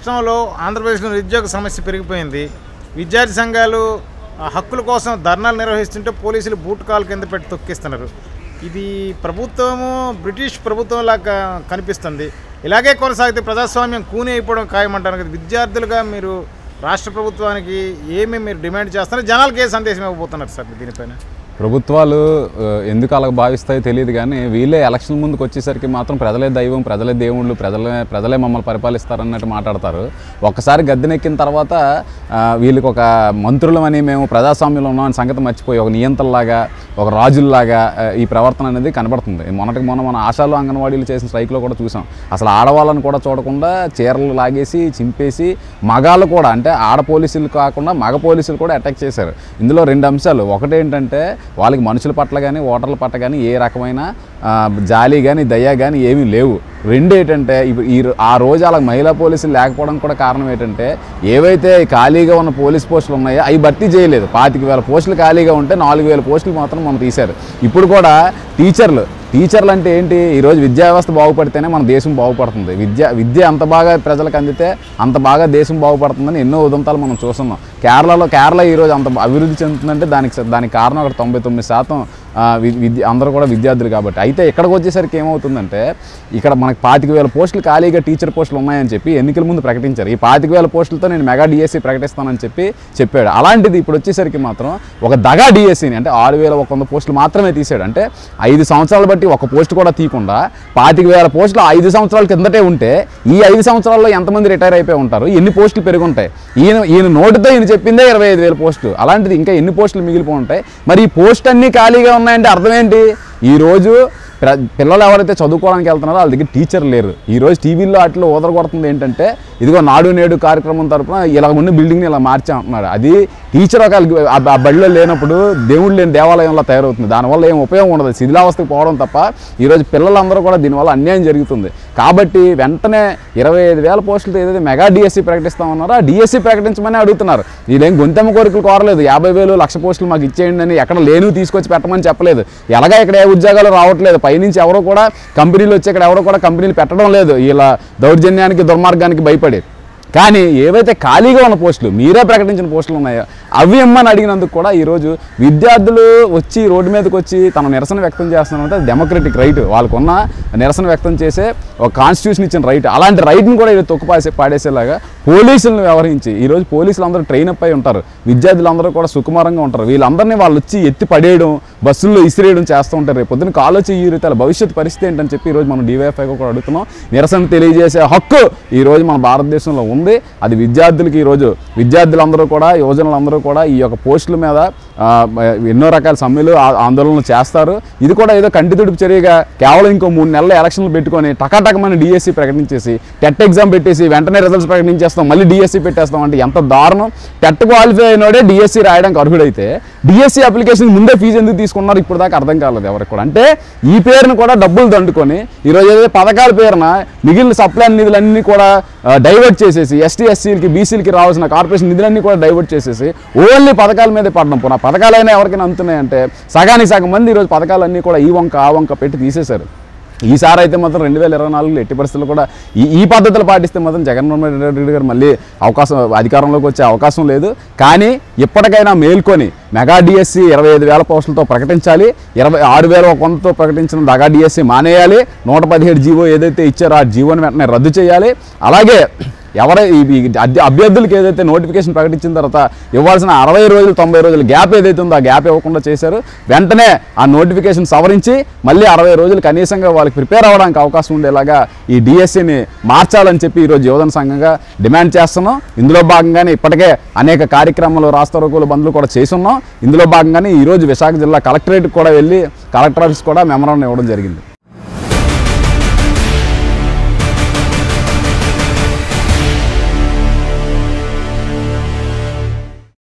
రాష్ట్రంలో ఆంధ్రప్రదేశ్లో నిరుద్యోగ సమస్య పెరిగిపోయింది. విద్యార్థి సంఘాలు హక్కుల కోసం ధర్నాలు నిర్వహిస్తుంటే పోలీసులు బూట్ కాల్ కింద పెట్టి తొక్కిస్తున్నారు. ఇది ప్రభుత్వము బ్రిటిష్ ప్రభుత్వం లాగా కనిపిస్తుంది. ఇలాగే కొనసాగితే ప్రజాస్వామ్యం కూని అయిపోవడం ఖాయమంటారు కదా. విద్యార్థులుగా మీరు రాష్ట్ర ప్రభుత్వానికి ఏమేమి మీరు డిమాండ్ చేస్తున్నారు, జనాలకి ఏ సందేశం ఇవ్వబోతున్నారు సార్ దీనిపైన? ప్రభుత్వాలు ఎందుకు అలా భావిస్తాయో తెలియదు కానీ వీళ్ళే ఎలక్షన్ ముందుకు వచ్చేసరికి మాత్రం ప్రజలే దైవం, ప్రజలే దేవుళ్ళు, ప్రజలే మమ్మల్ని పరిపాలిస్తారన్నట్టు మాట్లాడతారు. ఒక్కసారి గద్దెనెక్కిన తర్వాత వీళ్ళకి ఒక మంత్రులమని మేము ప్రజాస్వామ్యంలో ఉన్నామని సంగతి మర్చిపోయి ఒక నియంత్రణలాగా, ఒక రాజుల్లాగా ఈ ప్రవర్తన అనేది కనబడుతుంది. మన ఆశాలు అంగన్వాడీలు చేసిన స్ట్రైక్లో కూడా చూసాం. అసలు ఆడవాళ్ళని కూడా చూడకుండా చీరలు లాగేసి చింపేసి మగాళ్ళు కూడా, అంటే ఆడ పోలీసులు కాకుండా మగ పోలీసులు కూడా అటాక్ చేశారు. ఇందులో 2 అంశాలు. ఒకటేంటంటే వాళ్ళకి మనుషుల పట్ల కానీ ఓటర్ల పట్ల కానీ ఏ రకమైన జాలి కానీ దయ కానీ ఏమీ లేవు. 2 ఏంటంటే ఆ రోజు అలా మహిళా పోలీసులు లేకపోవడం కూడా కారణం ఏంటంటే ఏవైతే ఖాళీగా ఉన్న పోలీస్ పోస్టులు ఉన్నాయో అవి భర్తీ చేయలేదు. 25,000 పోస్టులు ఖాళీగా ఉంటే 4,000 పోస్టులు మాత్రం మనం తీశారు. ఇప్పుడు కూడా టీచర్లు అంటే ఏంటి? ఈరోజు విద్యా వ్యవస్థ బాగుపడితేనే మన దేశం బాగుపడుతుంది. విద్య ఎంత బాగా ప్రజలకు అందితే అంత బాగా దేశం బాగుపడుతుందని ఎన్నో ఉదంతాలు మనం చూస్తున్నాం. కేరళ ఈరోజు అంత అభివృద్ధి చెందుతుందంటే దానికి కారణం అక్కడ 99% అందరూ కూడా విద్యార్థులు కాబట్టి. అయితే ఇక్కడికి వచ్చేసరికి ఏమవుతుందంటే ఇక్కడ మనకు 25,000 పోస్టులు ఖాళీగా టీచర్ పోస్టులు ఉన్నాయని చెప్పి ఎన్నికల ముందు ప్రకటించారు. ఈ 25,000 పోస్టులతో నేను మెగా డిఎస్సి ప్రకటిస్తానని చెప్పాడు. అలాంటిది ఇప్పుడు వచ్చేసరికి మాత్రం ఒక దగా డిఎస్సిని అంటే 6,100 పోస్టులు మాత్రమే తీసాడు. అంటే 5 సంవత్సరాలు బట్టి ఒక పోస్ట్ కూడా తీయకుండా 25,000 పోస్టులు 5 సంవత్సరాల కిందటే ఉంటే ఈ 5 సంవత్సరాల్లో ఎంతమంది రిటైర్ అయిపోయి ఉంటారు? ఎన్ని పోస్టులు పెరుగుంటాయి? ఈయన నోటితో ఈయన చెప్పిందే 25,000 పోస్టులు. అలాంటిది ఇంకా ఎన్ని పోస్టులు మిగిలిపోయి ఉంటాయి? మరి ఈ పోస్ట్ అన్నీ ఖాళీగా ఉన్నాయంటే అర్థం ఏంటి? ఈరోజు పిల్లలు ఎవరైతే చదువుకోవడానికి వెళ్తున్నారో వాళ్ళ దగ్గర టీచర్ లేరు. ఈరోజు టీవీల్లో వాటిలో ఓదరగొడుతుంది ఏంటంటే ఇదిగో నాడు నేడు కార్యక్రమం తరపున ఇలా ఉన్న బిల్డింగ్ని ఇలా మార్చామంటున్నాడు. అది టీచర్ ఒక ఆ బడిలో లేనప్పుడు దేవుడు లేని దేవాలయంలో తయారవుతుంది. దానివల్ల ఏం ఉపయోగం ఉండదు, శిథిలావస్థకు పోవడం తప్ప. ఈరోజు పిల్లలందరూ కూడా దీనివల్ల అన్యాయం జరుగుతుంది. కాబట్టి వెంటనే 25,000 పోస్టులతో ఏదైతే మెగా డిఎస్సి ప్రకటిస్తామన్నారో ఆ డిఎస్సి ప్రకటించమని అడుగుతున్నారు. వీళ్ళేం గొంతెమ్మ కోరికలు కోరలేదు. 50,000 1,00,000 పోస్టులు మాకు ఇచ్చేయండి అని ఎక్కడ లేను తీసుకొచ్చి పెట్టమని చెప్పలేదు. ఎలాగా ఇక్కడ ఏ ఉద్యోగాలు రావట్లేదు. పైనుంచి ఎవరో కూడా కంపెనీలు వచ్చి ఇక్కడ ఎవరో కూడా కంపెనీలు పెట్టడం లేదు ఇలా దౌర్జన్యానికి దుర్మార్గానికి భయపడి. కానీ ఏవైతే ఖాళీగా ఉన్న పోస్టులు మీరే ప్రకటించిన పోస్టులు ఉన్నాయో అవి ఇమ్మని అడిగినందుకు కూడా ఈరోజు విద్యార్థులు వచ్చి రోడ్డు మీదకి వచ్చి తన నిరసన వ్యక్తం చేస్తున్నారంటే డెమోక్రటిక్ రైట్, వాళ్ళకున్న నిరసన వ్యక్తం చేసే ఒక కాన్స్టిట్యూషన్ ఇచ్చిన రైట్. అలాంటి రైట్ని కూడా ఇది పాడేసేలాగా పోలీసులను వ్యవహరించి ఈరోజు పోలీసులు అందరూ ట్రైన్ అప్ అయి ఉంటారు. విద్యార్థులందరూ కూడా సుకుమారంగా ఉంటారు. వీళ్ళందరినీ వాళ్ళు వచ్చి ఎత్తి పడేయడం, బస్సుల్లో ఇసిరేయడం చేస్తూ ఉంటారు. రేపు పొద్దున్న కాలోచి ఈ రీతి భవిష్యత్ పరిస్థితి ఏంటని చెప్పి ఈరోజు మనం డివైఎఫ్ఐ కూడా అడుగుతున్నాం. నిరసన తెలియజేసే హక్కు ఈరోజు మన భారతదేశంలో ఉంది. అది విద్యార్థులకి ఈరోజు విద్యార్థులందరూ కూడా యువజనులందరూ కూడా ఈ యొక్క పోస్టుల మీద ఎన్నో రకాల సమ్మెలు ఆందోళనలు చేస్తారు. ఇది కూడా ఏదో కంటితుడుపు చర్యగా కేవలం ఇంకో 3 నెలల ఎలక్షన్లు పెట్టుకొని టకాటకమైన డిఎస్సి ప్రకటించేసి టెట్ ఎగ్జామ్ పెట్టేసి వెంటనే రిజల్ట్స్ ప్రకటించేస్తాం, మళ్ళీ డిఎస్సి పెట్టేస్తాం అంటే ఎంత దారుణం. టెట్ క్వాలిఫై అయినోడే డిఎస్సి రాయడానికి అర్హుడైతే డిఎస్సి అప్లికేషన్ ముందే ఫీజు ఎందుకు తీసుకున్నారు ఇప్పుడు దాకా అర్థం కాలేదు ఎవరికి కూడా. అంటే ఈ పేరును కూడా డబ్బులు దండుకొని ఈరోజు ఏదైతే పథకాల పేరున మిగిలిన సప్లై నిధులన్నీ కూడా డైవర్ట్ చేసేసి ఎస్టీ ఎస్సీలకి బీసీలకి రావాల్సిన కార్పొరేషన్ నిధులన్నీ కూడా డైవర్ట్ చేసేసి ఓన్లీ పథకాల మీదే పడడం. పోనా పథకాలైనా ఎవరికైనా అందుతున్నాయంటే సగానికి సగం మంది ఈరోజు పథకాలన్నీ కూడా ఈ వంక ఆ వంక పెట్టి తీసేశారు. ఈసారి అయితే మాత్రం 2024లో ఎట్టి పరిస్థితుల్లో కూడా ఈ పద్ధతులు పాటిస్తే మాత్రం జగన్మోహన్ రెడ్డి గారు మళ్ళీ అధికారంలోకి వచ్చే అవకాశం లేదు. కానీ ఇప్పటికైనా మేల్కొని మెగా డిఎస్సి 25,000 పోస్టులతో ప్రకటించాలి. 26,100తో ప్రకటించిన మెగా డిఎస్సి మానేయాలి. 117 జీవో ఏదైతే ఇచ్చారో ఆ జీవోని వెంటనే రద్దు చేయాలి. అలాగే అభ్యర్థులకి ఏదైతే నోటిఫికేషన్ ప్రకటించిన తర్వాత ఇవ్వాల్సిన 60 రోజులు 90 రోజులు గ్యాప్ ఏదైతే ఉందో ఆ గ్యాప్ ఇవ్వకుండా చేశారు. వెంటనే ఆ నోటిఫికేషన్ సవరించి మళ్ళీ 60 రోజులు కనీసంగా వాళ్ళకి ప్రిపేర్ అవ్వడానికి అవకాశం ఉండేలాగా ఈ డిఎస్సిని మార్చాలని చెప్పి ఈరోజు యువజన సంఘంగా డిమాండ్ చేస్తున్నాం. ఇందులో భాగంగానే ఇప్పటికే అనేక కార్యక్రమాలు రాస్తారోకోలు బంద్లు కూడా చేసున్నాం. ఇందులో భాగంగానే ఈరోజు విశాఖ జిల్లా కలెక్టరేట్కి కూడా వెళ్ళి కలెక్టర్ ఆఫీస్ కూడా మెమరాండం ఇవ్వడం జరిగింది.